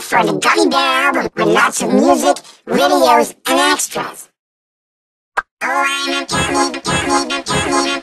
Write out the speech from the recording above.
for the Gummy Bear album with lots of music, videos, and extras. Oh, I'm a gummy,